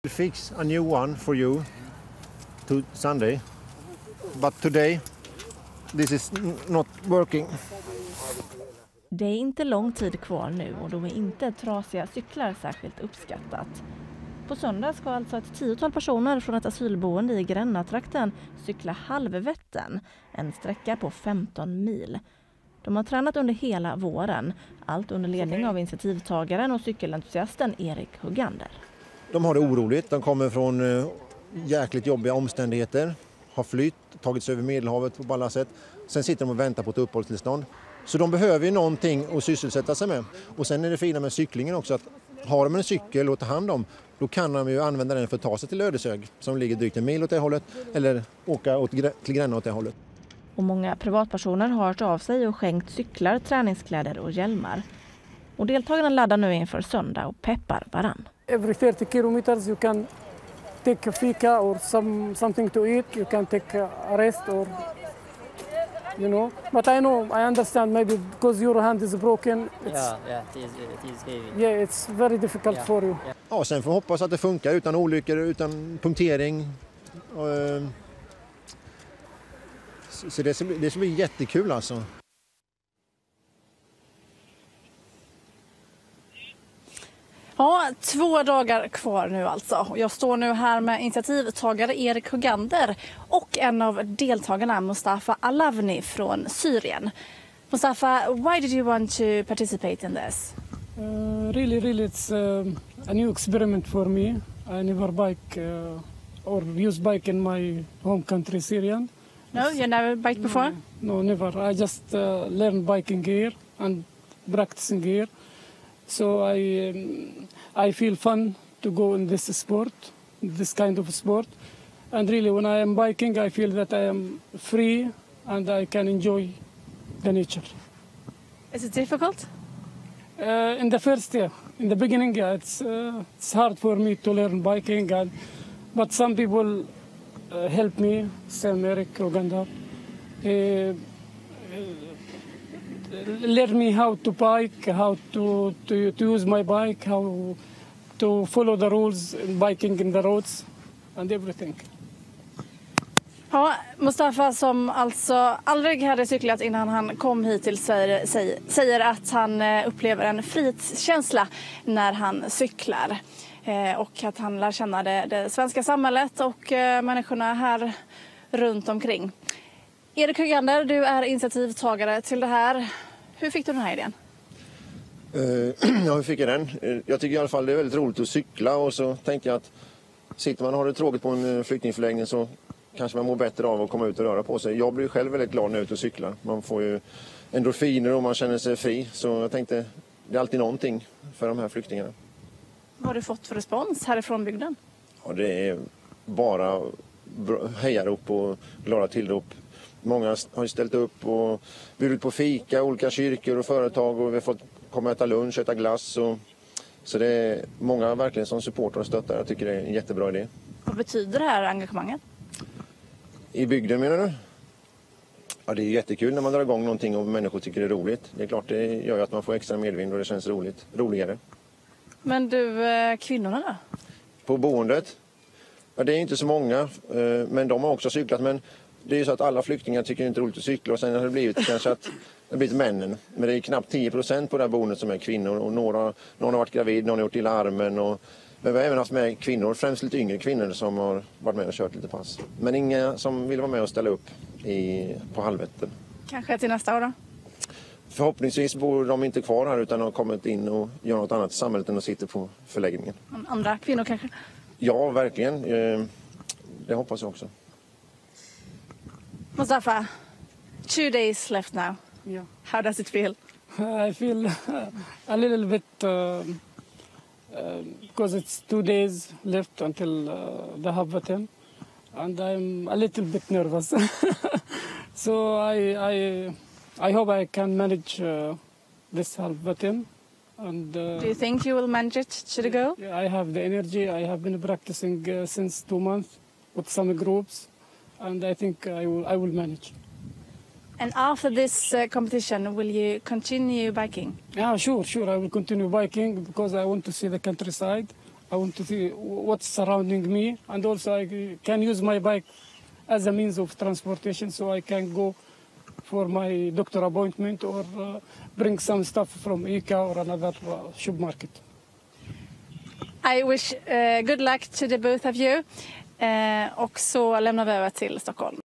We'll fix a new one for you to Sunday, but today this is not working. Det är inte lång tid kvar nu och då är inte trasiga cyklar särskilt uppskattat. På söndag ska alltså ett 10-tal personer från ett asylboende i Grännatrakten cykla Halvvätten, en sträcka på 15 mil. De har tränat under hela våren, allt under ledning av initiativtagaren och cykelentusiasten Erik Huggander. De har det oroligt, de kommer från jäkligt jobbiga omständigheter, har flytt, tagit sig över Medelhavet på alla sätt. Sen sitter de och väntar på ett uppehållstillstånd. Så de behöver ju någonting att sysselsätta sig med. Och sen är det fina med cyklingen också att har de en cykel att ta hand om, då kan de ju använda den för att ta sig till Ödeshög som ligger drygt en mil åt det hållet eller åka till Gränna åt det hållet. Och många privatpersoner har hört av sig och skänkt cyklar, träningskläder och hjälmar. Och deltagarna laddar nu inför söndag och peppar varann. Every 30 kilometers you can take a fika or something to eat. You can take a rest or But I understand maybe because your hand is broken. It is heavy. Yeah, it's very difficult for you. Ja, sen får vi hoppas att det funkar utan olyckor, utan punktering. Så det ska bli jättekul alltså. Ja, 2 dagar kvar nu alltså. Jag står nu här med initiativtagare Erik Huggander och en av deltagarna Mustafa Alavni från Syrien. Mustafa, why did you want to participate in this? Really, it's a new experiment for me. I never bike or use bike in my home country, Syrian. No, you never biked before? No, never. I just learned biking here and practicing here. So I feel fun to go in this sport, this kind of sport. And really when I am biking, I feel that I am free and I can enjoy the nature. Is it difficult? In the first year, in the beginning, it's hard for me to learn biking, but some people help me, Sam Erik Huggander. Learn me how to bike, how to use my bike, how to follow the rules in biking in the roads and everything. Ja, Mustafa som alltså aldrig hade cyklat innan han kom hit till Sverige säger att han upplever en frihetskänsla när han cyklar. Och att han lär känna det svenska samhället och människorna här runt omkring. Erik Huggander, du är initiativtagare till det här. Hur fick du den här idén? Ja, hur fick jag den? Jag tycker i alla fall det är väldigt roligt att cykla och så tänkte jag att sitter man och har det tråkigt på en flyktingförläggning så kanske man mår bättre av att komma ut och röra på sig. Jag blir själv väldigt glad när jag är ute och cyklar. Man får ju endorfiner och man känner sig fri. Så jag tänkte, det är alltid någonting för de här flyktingarna. Vad har du fått för respons härifrån bygden? Ja, det är bara hejarop och glada tillrop. Många har ju ställt upp och bjudit på fika, olika kyrkor och företag och vi har fått komma och äta lunch, äta glass. Så det är många verkligen som supportar och stöttar. Jag tycker det är en jättebra idé. Vad betyder det här engagemanget? I bygden menar du? Ja, det är jättekul när man drar igång någonting och människor tycker det är roligt. Det är klart det gör ju att man får extra medvind och det känns roligare. Men du, kvinnorna då? På boendet? Ja, det är inte så många, men de har också cyklat. Men det är ju så att alla flyktingar tycker inte det är roligt att cykla och sen har det blivit kanske att det har blivit männen. Men det är knappt 10% på det här boendet som är kvinnor och någon har varit gravid, någon har gjort illa armen. Men vi har även haft med kvinnor, främst lite yngre kvinnor som har varit med och kört lite pass. Men inga som vill vara med och ställa upp på Halvvätten. Kanske till nästa år då? Förhoppningsvis bor de inte kvar här utan har kommit in och gör något annat i samhället än att sitta på förläggningen. Andra kvinnor kanske? Ja, verkligen. Det hoppas jag också. Mustafa, 2 days left now. Yeah. How does it feel? I feel a little bit because it's 2 days left until the Halvvätten, and I'm a little bit nervous. So I hope I can manage this Halvvätten. And do you think you will manage it to go? I have the energy. I have been practicing since 2 months with some groups, and I think I will manage. And after this competition, will you continue biking? Yeah, sure. I will continue biking because I want to see the countryside. I want to see what's surrounding me, and also I can use my bike as a means of transportation, so I can go for my doctor appointment or bring some stuff from ICA or another supermarket. I wish good luck to the both of you. Och så lämnar vi över till Stockholm.